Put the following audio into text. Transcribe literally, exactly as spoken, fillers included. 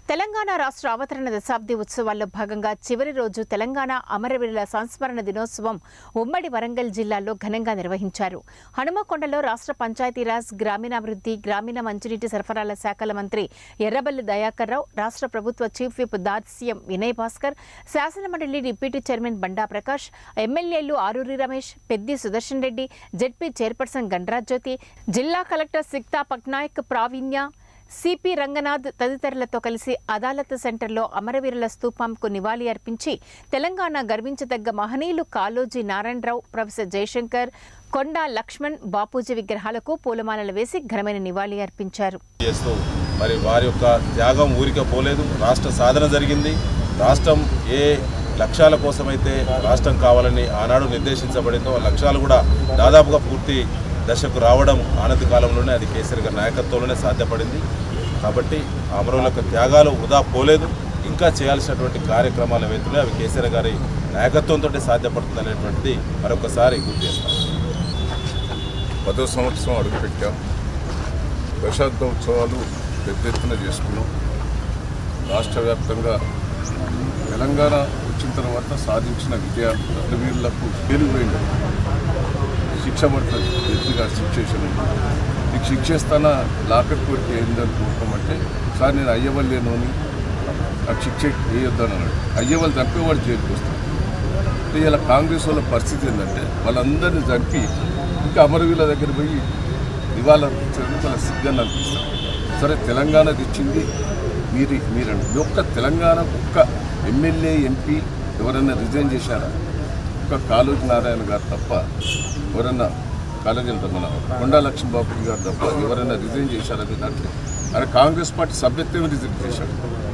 తెలంగాణ రాష్ట్ర అవతరణ దశాబ్ది ఉత్సవాల్లో భాగంగా చివరి రోజు తెలంగాణ అమరవీరుల సంస్మరణ దినోత్సవం ఉమ్మడి వరంగల్ జిల్లాలో ఘనంగా నిర్వహించారు. హనుమకొండలో రాష్ట్ర పంచాయతీరాజ్, గ్రామీణాభివృద్ధి, గ్రామీణ మంచినీటి సరఫరాల శాఖల మంత్రి ఎర్రబెల్లి దయాకర్ రావు, రాష్ట్ర ప్రభుత్వ చీఫ్ విప్ దాస్యం వినయ్ భాస్కర్, శాసనమండలి డిప్యూటీ చైర్మన్ బండా ప్రకాష్, ఎమ్మెల్యేలు ఆరూరి రమేష్, పెద్ది సుదర్శన్ రెడ్డి, జెడ్పీ చైర్పర్సన్ గండ్రాజ్ జ్యోతి, జిల్లా కలెక్టర్ సిక్తా పట్నాయక్, ప్రావీణ్య, సిపి రంగనాథ్ తదితరులతో కలిసి అదాలత్ సెంటర్లో అమరవీరుల స్తూపంకు నివాళి అర్పించి తెలంగాణ గర్వించదగ్గ మహనీయులు కాళోజీ నారాయణరావు, ప్రొఫెసర్ జయశంకర్, కొండా లక్ష్మణ్, బాపూజీ విగ్రహాలకు పూలమాలలు వేసి ఘనమైన నివాళి అర్పించారు. మరి వారి యొక్క త్యాగం ఊరికే పోలేదు. రాష్ట్ర సాధన జరిగింది. రాష్ట్రం ఏ లక్ష్యాల కోసమైతే రాష్ట్రం కావాలని ఆనాడు నిర్దేశించబడిందో ఆ లక్ష్యాలు కూడా దాదాపుగా పూర్తి దశకు రావడం ఆనతి కాలంలోనే అది కేసీఆర్ గారి నాయకత్వంలోనే సాధ్యపడింది. కాబట్టి అమరుల యొక్క త్యాగాలు వృధా పోలేదు. ఇంకా చేయాల్సినటువంటి కార్యక్రమాలు ఏవైతున్నాయో అవి కేసీఆర్ గారి నాయకత్వంతో సాధ్యపడుతుంది అనేటువంటిది మరొకసారి గుర్తు చేస్తాం. పదో సంవత్సరం అడుగుపెట్టాం. దశాబ్ద ఉత్సవాలు పెద్ద ఎత్తున చేసుకున్నాం. రాష్ట్ర వ్యాప్తంగా తెలంగాణ వచ్చిన తర్వాత సాధించిన విజయాలు అమరవీరులకు పేరుపోయింది. శిక్ష పడుతుంది, ఎత్తుగా శిక్షేషన్ నీకు శిక్షేస్తానా లాకర్ కోరిక ఏందని కోరుకోమంటే సార్ నేను అయ్యవల్లేను అని నాకు శిక్ష వేయొద్దని అన్నాడు. అయ్యవాళ్ళు చంపేవాడు జైలుకి వస్తాడు. అంటే ఇలా కాంగ్రెస్ వాళ్ళ పరిస్థితి ఏంటంటే వాళ్ళందరినీ చంపి ఇంకా అమరవీరుల దగ్గర పోయి ఇవాళ అనిపించడానికి వాళ్ళ సిగ్గాన్ని అనిపిస్తారు. సరే తెలంగాణ తెచ్చింది మీరు మీరండి. ఒక్క తెలంగాణ ఒక్క ఎమ్మెల్యే ఎంపీ ఎవరైనా రిజైన్ చేశారా? ఒక్క కాళోజీ నారాయణ గారు తప్ప ఎవరన్నా కాలేజీ మన కొండా లక్ష్మీ బాపూజీ గారు తప్ప ఎవరైనా రిజైన్ చేశారని దాంట్లో ఆయన కాంగ్రెస్ పార్టీ సభ్యత్వం రిజైన్ చేశాడు.